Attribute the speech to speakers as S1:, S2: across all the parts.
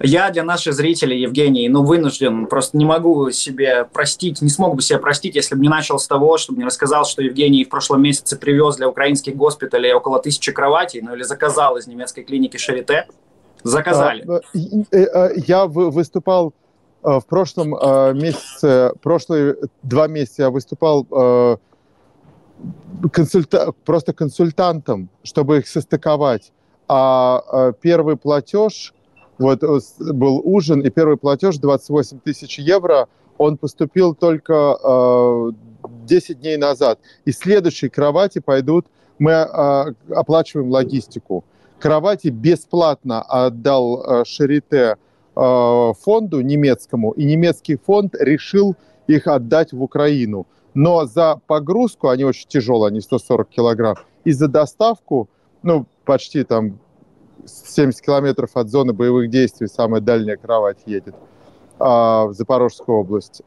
S1: Я для наших зрителей, Евгений, вынужден, просто не могу себе простить, не смог бы себе простить, если бы не начал с того, чтобы не рассказал, что Евгений в прошлом месяце привез для украинских госпиталей около 1000 кроватей, или заказал из немецкой клиники Шарите. Заказали.
S2: Я выступал в прошлом месяце, прошлые 2 месяца я выступал просто консультантом, чтобы их состыковать. А первый платеж, вот был ужин, и первый платеж 28 тысяч евро, он поступил только 10 дней назад. И следующие кровати пойдут, мы оплачиваем логистику. Кровати бесплатно отдал Шарите фонду немецкому, и немецкий фонд решил их отдать в Украину. Но за погрузку, они очень тяжелые, они 140 килограмм, и за доставку, почти там 70 километров от зоны боевых действий, самая дальняя кровать едет в Запорожскую область.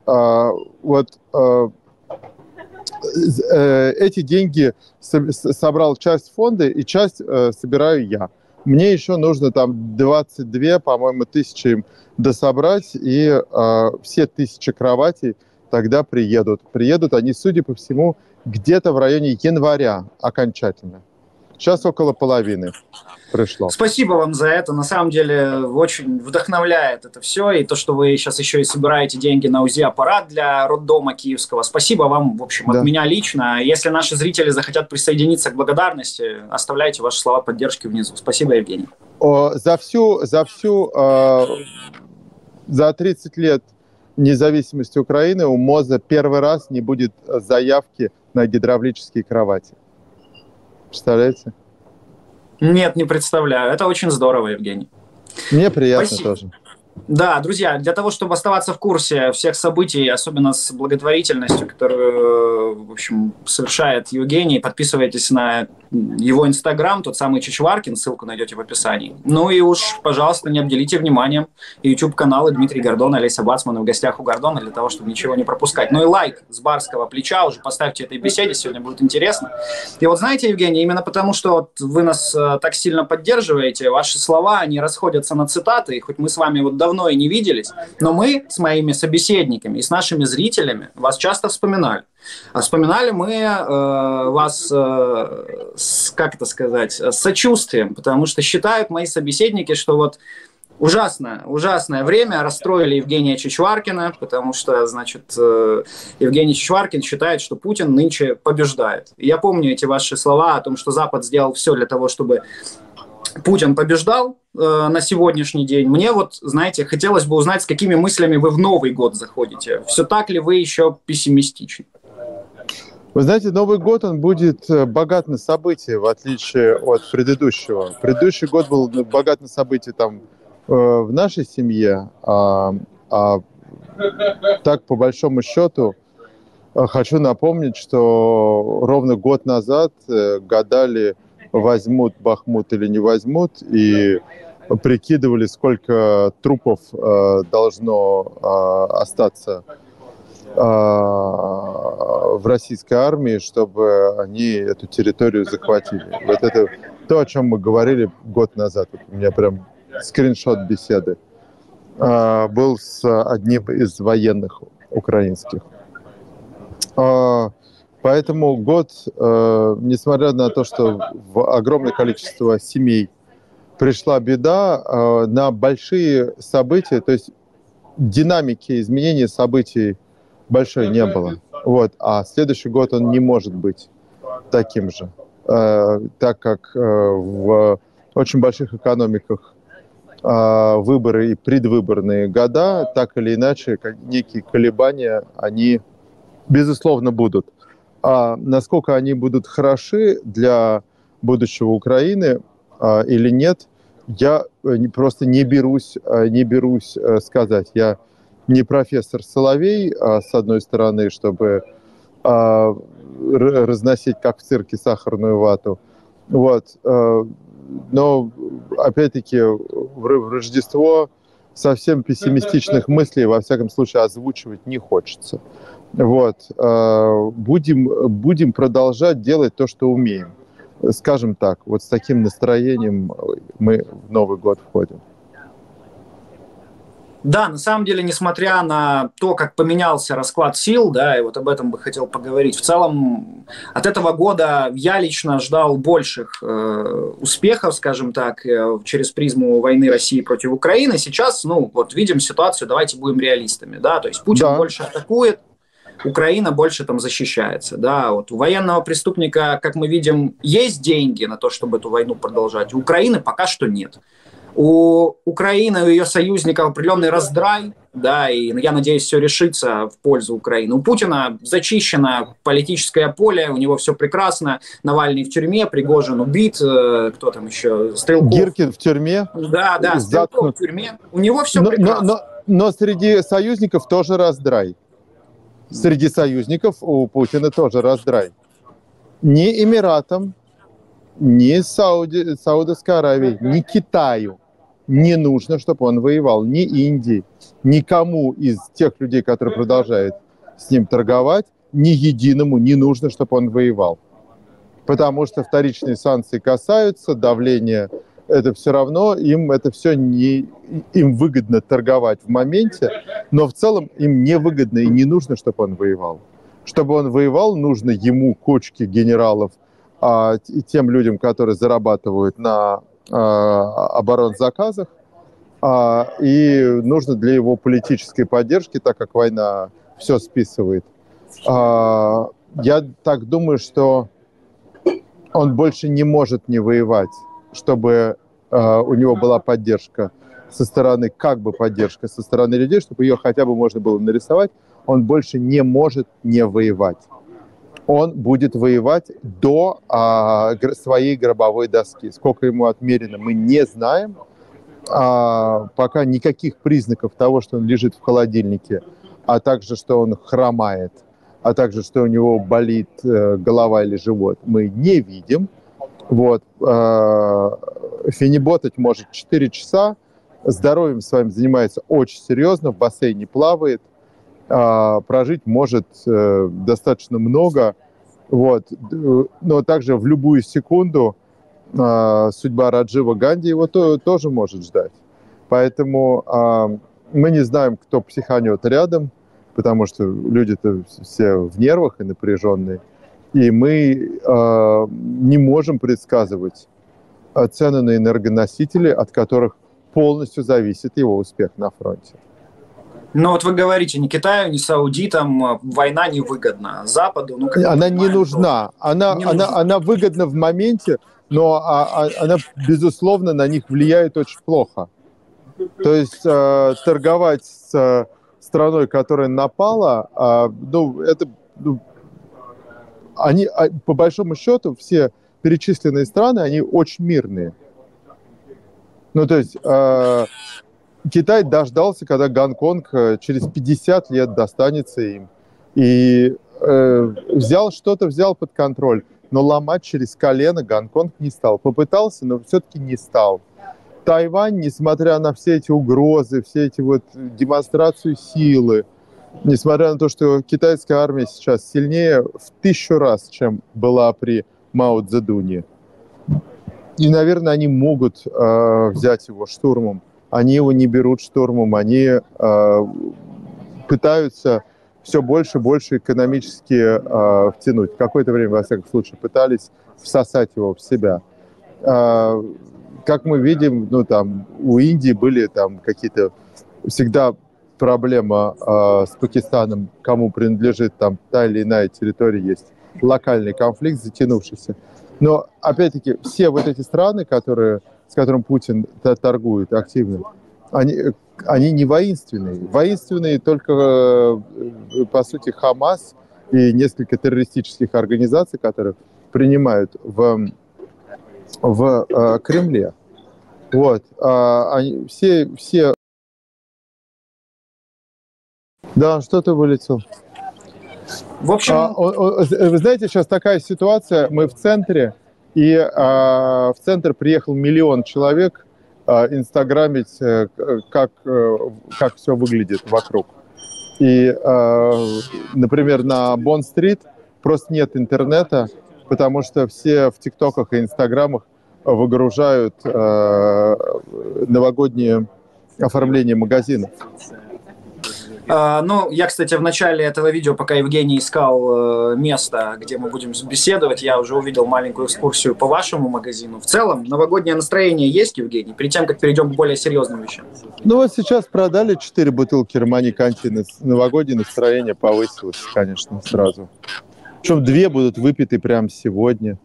S2: Эти деньги собрал часть фонда, и часть собираю я. Мне еще нужно там 22, по-моему, тысячи им дособрать, и все 1000 кроватей тогда приедут. Приедут они, судя по всему, где-то в районе января окончательно. Сейчас около половины пришло.
S1: Спасибо вам за это. На самом деле очень вдохновляет это все. И то, что вы сейчас еще и собираете деньги на УЗИ-аппарат для роддома киевского. Спасибо вам, в общем, от меня лично. Если наши зрители захотят присоединиться к благодарности, оставляйте ваши слова поддержки внизу. Спасибо, Евгений.
S2: За 30 лет независимости Украины у МОЗа первый раз не будет заявки на гидравлические кровати. Представляете?
S1: Нет, не представляю. Это очень здорово, Евгений.
S2: Мне приятно тоже.
S1: Да, друзья, для того, чтобы оставаться в курсе всех событий, особенно с благотворительностью, которую, в общем, совершает Евгений, подписывайтесь на его Инстаграм, тот самый Чичваркин, ссылку найдете в описании. Ну и уж, пожалуйста, не обделите вниманием YouTube-каналы Дмитрий Гордон, Олеся Бацман в гостях у Гордона, для того, чтобы ничего не пропускать. Ну и лайк с барского плеча уже поставьте этой беседе, сегодня будет интересно. И вот знаете, Евгений, именно потому, что вы нас так сильно поддерживаете, ваши слова, они расходятся на цитаты, и хоть мы с вами давно и не виделись, но мы с моими собеседниками и с нашими зрителями вас часто вспоминали. А вспоминали мы вас, как это сказать, с сочувствием, потому что считают мои собеседники, что вот ужасное время расстроили Евгения Чичваркина, потому что, значит, Евгений Чичваркин считает, что Путин нынче побеждает. И я помню эти ваши слова о том, что Запад сделал все для того, чтобы Путин побеждал на сегодняшний день. Мне знаете, хотелось бы узнать, с какими мыслями вы в Новый год заходите. Все так ли вы еще пессимистичны?
S2: Вы знаете, Новый год, он будет богат на события, в отличие от предыдущего. Предыдущий год был богат на события там в нашей семье, так, по большому счету, хочу напомнить, что ровно год назад гадали, возьмут Бахмут или не возьмут, и прикидывали, сколько трупов должно остаться в российской армии, чтобы они эту территорию захватили. Вот это то, о чем мы говорили год назад. У меня прям скриншот беседы был с одним из военных украинских. Поэтому год, несмотря на то, что в огромное количество семей пришла беда, на большие события, то есть динамики изменения событий большой не было. А следующий год он не может быть таким же, так как в очень больших экономиках выборы и предвыборные года, так или иначе, некие колебания, они, безусловно, будут. А насколько они будут хороши для будущего Украины или нет, я просто не берусь сказать. Я не профессор Соловей, с одной стороны, чтобы разносить, как в цирке, сахарную вату. Но, опять-таки, в Рождество совсем пессимистичных мыслей, во всяком случае, озвучивать не хочется. Будем продолжать делать то, что умеем. Скажем так, с таким настроением мы в Новый год входим.
S1: Да, на самом деле, несмотря на то, как поменялся расклад сил, да, и вот об этом бы хотел поговорить, в целом от этого года я лично ждал больших успехов, скажем так, через призму войны России против Украины. Сейчас, ну, вот видим ситуацию, давайте будем реалистами, да, то есть Путин
S2: Да,
S1: больше атакует, Украина больше там защищается, да, вот у военного преступника, как мы видим, есть деньги на то, чтобы эту войну продолжать, у Украины пока что нет. У Украины, у ее союзников определенный раздрай, да, и я надеюсь, все решится в пользу Украины. У Путина зачищено политическое поле, у него все прекрасно. Навальный в тюрьме, Пригожин убит, кто там еще, Стрелков.
S2: Гиркин в тюрьме,
S1: Да, Стрелков
S2: заткнут.
S1: в тюрьме. У него все прекрасно.
S2: Но среди союзников тоже раздрай. Среди союзников у Путина тоже раздрай. Ни Эмиратам, ни Саудовской Аравии, ни Китаю не нужно, чтобы он воевал, ни Индии, никому из тех людей, которые продолжают с ним торговать, ни единому не нужно, чтобы он воевал. Потому что вторичные санкции касаются, давления, это все равно, им это все не... Им выгодно торговать в моменте, но в целом им не выгодно и не нужно, чтобы он воевал. Чтобы он воевал, нужно ему кучки генералов и тем людям, которые зарабатывают на оборонзаказах, и нужно для его политической поддержки, так как война все списывает. Я так думаю, что он больше не может не воевать, чтобы у него была поддержка со стороны, как бы поддержка со стороны людей, чтобы ее хотя бы можно было нарисовать. Он больше не может не воевать. Он будет воевать до своей гробовой доски. Сколько ему отмерено, мы не знаем. Пока никаких признаков того, что он лежит в холодильнике, а также, что он хромает, а также, что у него болит голова или живот, мы не видим. Вот. Фениботать может 4 часа, здоровьем своим занимается очень серьезно, в бассейне плавает, прожить может достаточно много. Вот. Но также в любую секунду судьба Раджива Ганди его тоже может ждать. Поэтому мы не знаем, кто психанет рядом, потому что люди-то все в нервах и напряженные. И мы не можем предсказывать цены на энергоносители, от которых полностью зависит его успех на фронте.
S1: Но вот вы говорите, ни Китаю, ни саудитам война невыгодна. Западу, ну, как
S2: она не нужна. Она выгодна в моменте, но она, безусловно, на них влияет очень плохо. То есть торговать с страной, которая напала, они, по большому счету, все перечисленные страны, они очень мирные. Ну, то есть Китай дождался, когда Гонконг через 50 лет достанется им. И взял под контроль, но ломать через колено Гонконг не стал. Попытался, но все-таки не стал. Тайвань, несмотря на все эти угрозы, все эти вот демонстрации силы, несмотря на то, что китайская армия сейчас сильнее в 1000 раз, чем была при Мао Цзэдуне. И, наверное, они могут взять его штурмом. Они его не берут штурмом, они пытаются все больше и больше экономически втянуть. В какое-то время, во всяком случае, пытались всосать его в себя. Как мы видим, ну, там, у Индии были там какие-то всегда проблема с Пакистаном, кому принадлежит там та или иная территория, есть локальный конфликт затянувшийся. Но, опять-таки, все вот эти страны, с которыми Путин торгует активно, они не воинственные. Воинственные только, по сути, Хамас и несколько террористических организаций, которые принимают в Кремле. Вот. Они все... Да, что-то вылетел.
S1: В общем...
S2: Вы знаете, сейчас такая ситуация, мы в центре, и в центр приехал 1 миллион человек инстаграмить, как все выглядит вокруг. И, например, на Бонд-стрит просто нет интернета, потому что все в ТикТоках и Инстаграмах выгружают новогодние оформления магазинов.
S1: Ну, я, кстати, в начале этого видео, пока Евгений искал место, где мы будем беседовать, я уже увидел маленькую экскурсию по вашему магазину. В целом, новогоднее настроение есть, Евгений, перед тем, как перейдем к более серьезным вещам?
S2: Ну, вот сейчас продали 4 бутылки Романи Конти. Новогоднее настроение повысилось, конечно, сразу. Причем 2 будут выпиты прямо сегодня.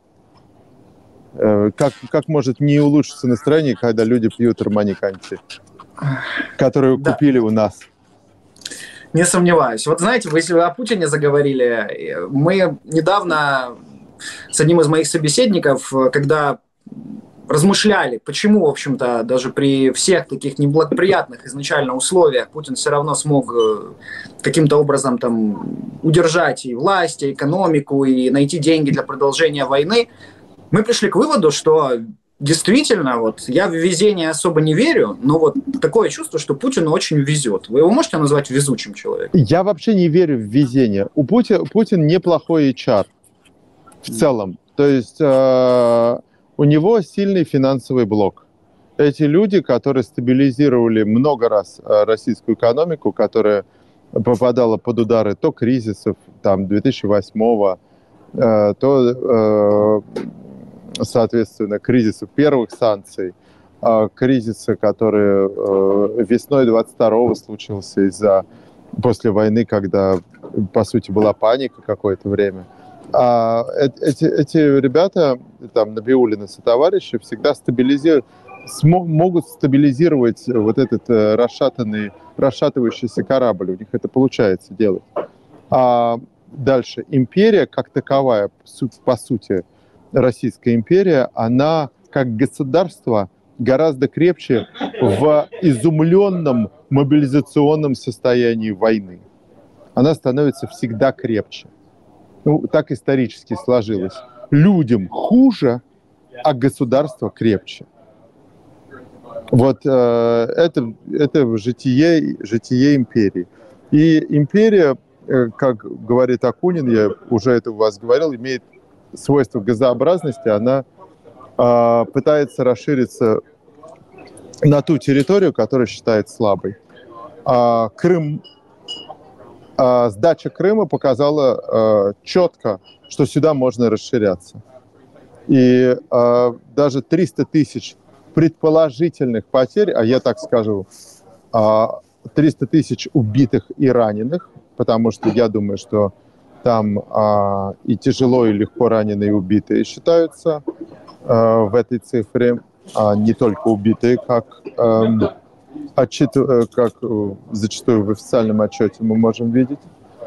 S2: Как может не улучшиться настроение, когда люди пьют Романи Конти, которую купили у нас?
S1: Не сомневаюсь. Вот знаете, вы если вы о Путине заговорили, мы недавно с одним из моих собеседников, когда размышляли, почему, в общем-то, даже при всех таких неблагоприятных изначально условиях Путин все равно смог каким-то образом там удержать и власть, и экономику, и найти деньги для продолжения войны, мы пришли к выводу, что действительно, вот я в везение особо не верю, но вот такое чувство, что Путину очень везет. Вы его можете назвать везучим человеком?
S2: Я вообще не верю в везение. Путин неплохой HR в целом. То есть у него сильный финансовый блок. Эти люди, которые стабилизировали много раз российскую экономику, которая попадала под удары то кризисов там, 2008-го, то соответственно, кризисов первых санкций, кризиса, который весной 22-го случился после войны, когда, по сути, была паника какое-то время. Эти ребята, там, Набиуллин и сотоварищи, всегда могут стабилизировать вот этот расшатывающийся корабль. У них это получается делать. А дальше. Империя, как таковая, по сути, Российская империя, она как государство гораздо крепче в изумленном мобилизационном состоянии войны. Она становится всегда крепче. Ну, так исторически сложилось. Людям хуже, а государство крепче. Вот это житие империи. И империя, как говорит Акунин, я уже это у вас говорил, имеет свойство газообразности, она пытается расшириться на ту территорию, которую считает слабой. Сдача Крыма показала четко, что сюда можно расширяться. И даже 300 тысяч предположительных потерь, а я так скажу, 300 тысяч убитых и раненых, потому что я думаю, что там и тяжело, и легко раненые, и убитые считаются в этой цифре, не только убитые, как зачастую в официальном отчете мы можем видеть.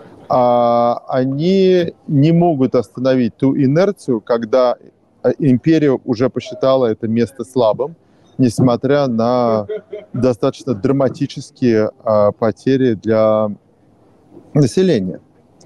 S2: Они не могут остановить ту инерцию, когда империя уже посчитала это место слабым, несмотря на достаточно драматические потери для населения.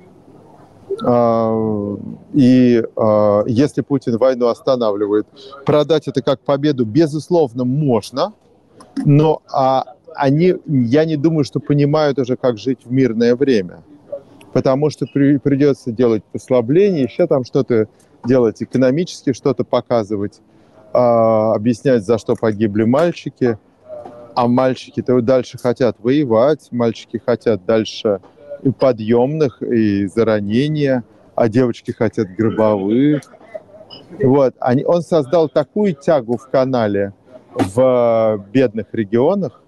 S2: И если Путин войну останавливает, продать это как победу, безусловно, можно, но я не думаю, что понимают уже, как жить в мирное время. Потому что придется делать послабления, еще там что-то делать экономически, что-то показывать, объяснять, за что погибли мальчики. А мальчики-то дальше хотят воевать, мальчики хотят дальше и подъемных, и за ранения, а девочки хотят гробовых. Вот. Он создал такую тягу в канале в бедных регионах,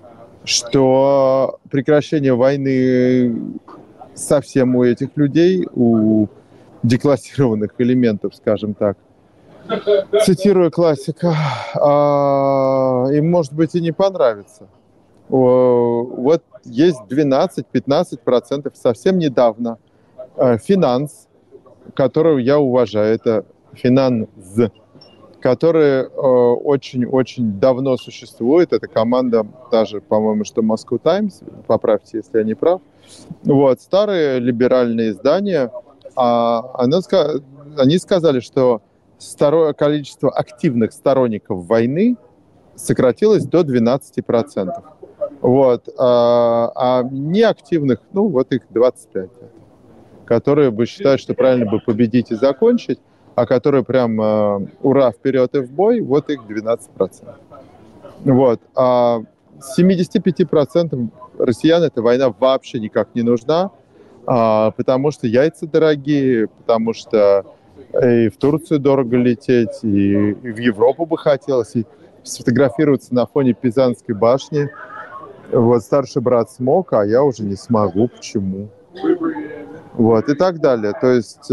S2: что прекращение войны совсем у этих людей, у деклассированных элементов, скажем так, цитируя классика, им, может быть, и не понравится. Вот есть 12-15% совсем недавно Финанс, которого я уважаю, это Финанс, который очень-очень давно существует. Это команда даже, по-моему, что Moscow Times, поправьте, если я не прав. Вот, старые либеральные издания, они сказали, что количество активных сторонников войны сократилось до 12%. Вот, а неактивных, ну, вот их 25%, которые бы считают, что правильно бы победить и закончить, а которые прям ура, вперед и в бой, вот их 12%. Вот. 75% россиян эта война вообще никак не нужна, потому что яйца дорогие, потому что и в Турцию дорого лететь, и в Европу бы хотелось, и сфотографироваться на фоне Пизанской башни. Вот старший брат смог, а я уже не смогу. Почему? Вот, и так далее. То есть,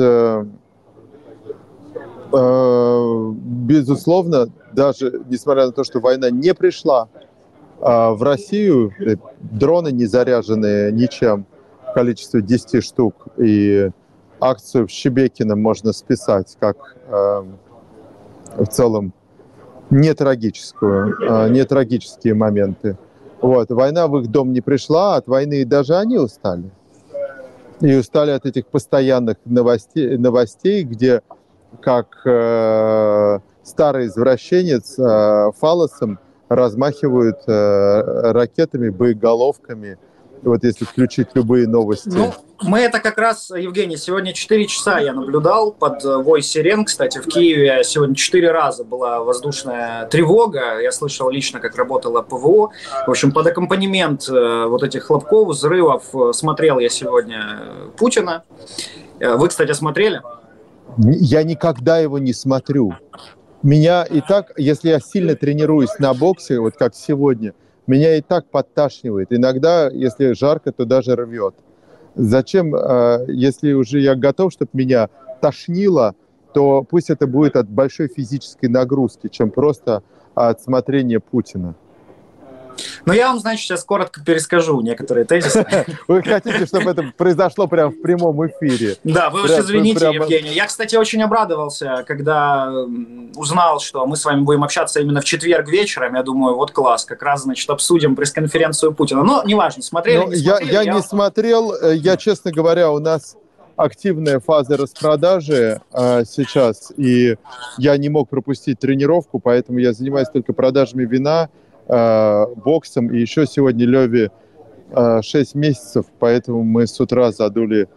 S2: безусловно, даже несмотря на то, что война не пришла в Россию, дроны не заряженные ничем в количестве 10 штук, и акцию в Шебекино можно списать как в целом не трагические моменты. Вот. Война в их дом не пришла, от войны даже они устали. И устали от этих постоянных новостей, где как старый извращенец фаллосом размахивают ракетами, боеголовками. Вот если включить любые новости.
S1: Ну, мы это как раз, Евгений, сегодня 4 часа я наблюдал под вой сирен. Кстати, в Киеве сегодня 4 раза была воздушная тревога. Я слышал лично, как работало ПВО. В общем, под аккомпанемент вот этих хлопков, взрывов смотрел я сегодня Путина. Вы, кстати, смотрели?
S2: Я никогда его не смотрю. Меня и так, если я сильно тренируюсь на боксе, вот как сегодня, меня и так подташнивает. Иногда, если жарко, то даже рвет. Зачем, если уже я готов, чтобы меня тошнило, то пусть это будет от большой физической нагрузки, чем просто от смотрения Путина.
S1: Ну, я вам, значит, сейчас коротко перескажу некоторые тезисы.
S2: Вы хотите, чтобы это произошло прямо в прямом эфире?
S1: Да, вы уж извините, Евгений. Я, кстати, очень обрадовался, когда узнал, что мы с вами будем общаться именно в четверг вечером. Я думаю, вот класс, как раз, значит, обсудим пресс-конференцию Путина. Но неважно, смотрели, не смотрели.
S2: Я не смотрел. Я, честно говоря, у нас активная фаза распродажи сейчас, и я не мог пропустить тренировку, поэтому я занимаюсь только продажами вина, боксом, и еще сегодня Леве 6 месяцев, поэтому мы с утра задули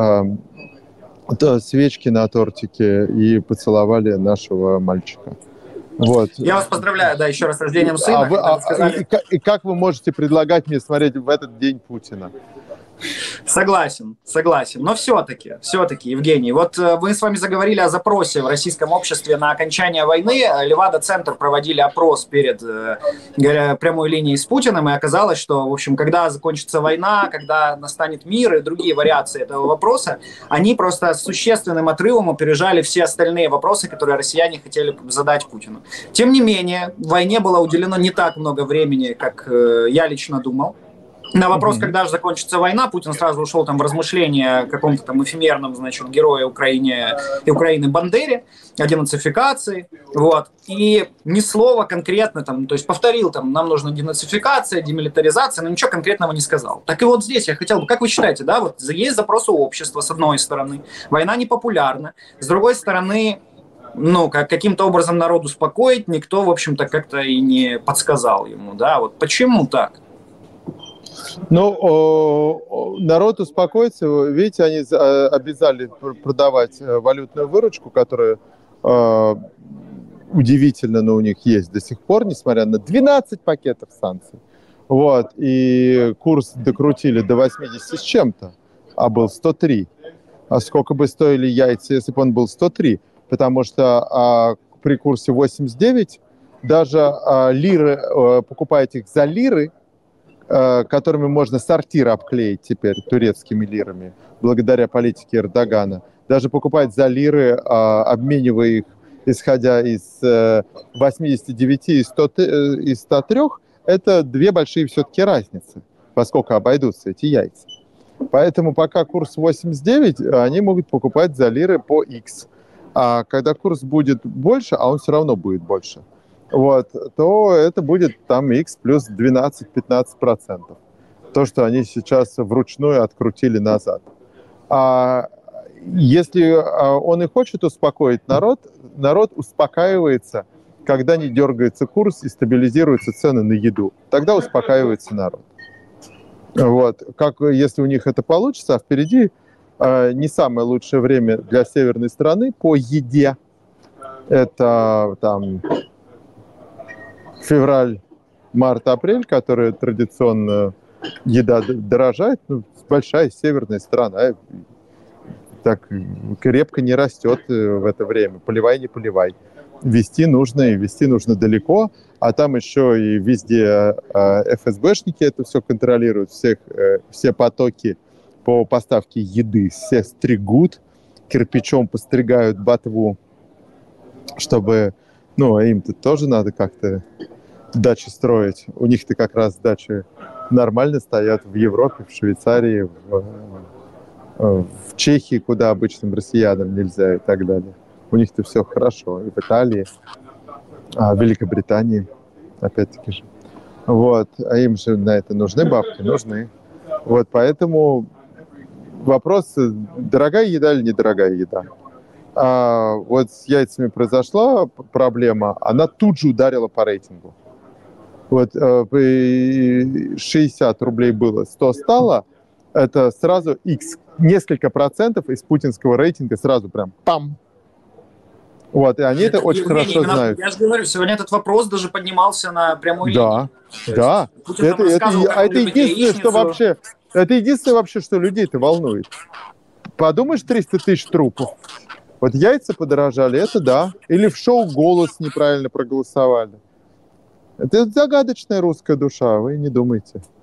S2: свечки на тортике и поцеловали нашего мальчика. Вот.
S1: Я вас поздравляю, да, еще раз с рождением сына.
S2: И как вы можете предлагать мне смотреть в этот день Путина?
S1: Согласен. Но все-таки, Евгений, вот мы с вами заговорили о запросе в российском обществе на окончание войны. Левада-центр проводили опрос перед прямой линией с Путиным, и оказалось, что, в общем, когда закончится война, когда настанет мир и другие вариации этого вопроса, они просто с существенным отрывом опережали все остальные вопросы, которые россияне хотели задать Путину. Тем не менее, войне было уделено не так много времени, как я лично думал. На вопрос, когда же закончится война, Путин сразу ушел там в размышления о каком-то там эфемерном, значит, герое Украины Бандере, о денацификации, вот, и ни слова конкретно там, то есть повторил там, нам нужна денацификация, демилитаризация, но ничего конкретного не сказал. Так и вот здесь я хотел бы, как вы считаете, да, вот есть запрос у общества с одной стороны, война непопулярна, с другой стороны, ну, каким-то образом народ успокоить никто, в общем-то, как-то и не подсказал ему, да, вот почему так?
S2: Ну, народ успокоится. Видите, они обязали продавать валютную выручку, которая удивительно, но у них есть до сих пор, несмотря на 12 пакетов санкций. Вот. И курс докрутили до 80 с чем-то, а был 103. А сколько бы стоили яйца, если бы он был 103? Потому что при курсе 89 даже лиры, покупать их за лиры, которыми можно сортир обклеить теперь турецкими лирами, благодаря политике Эрдогана. Даже покупать за лиры, обменивая их, исходя из 89 и 103, это две большие все-таки разницы, поскольку обойдутся эти яйца. Поэтому пока курс 89, они могут покупать за лиры по X. А когда курс будет больше, а он все равно будет больше, вот, то это будет там X плюс 12-15%. То, что они сейчас вручную открутили назад. А если он и хочет успокоить народ, народ успокаивается, когда не дергается курс и стабилизируются цены на еду. Тогда успокаивается народ. Вот. Как, если у них это получится, а впереди не самое лучшее время для северной страны по еде. Это там февраль, март-апрель, которая традиционно еда дорожает, ну, большая северная страна, так крепко не растет в это время. Поливай, не поливай. Везти нужно, и везти нужно далеко, а там еще и везде ФСБшники это все контролируют, все потоки по поставке еды, все стригут, кирпичом постригают ботву, чтобы, ну, им-то тоже надо как-то дачи строить. У них-то как раз дачи нормально стоят в Европе, в Швейцарии, в Чехии, куда обычным россиянам нельзя и так далее. У них-то все хорошо. И в Италии, в Великобритании, опять-таки же. Вот. А им же на это нужны бабки? Нужны. Вот поэтому вопрос, дорогая еда или недорогая еда. Вот с яйцами произошла проблема, она тут же ударила по рейтингу. Вот 60 рублей было, 100 стало, это сразу X, несколько процентов из путинского рейтинга сразу прям пам. Вот, и они это очень хорошо знают.
S1: Я же говорю, сегодня этот вопрос даже поднимался на прямой
S2: линии. Да. Это единственное, что вообще, это единственное вообще, что людей-то волнует. Подумаешь, 300 тысяч трупов. Вот яйца подорожали, это да. Или в шоу «Голос» неправильно проголосовали. Это загадочная русская душа, вы не думайте.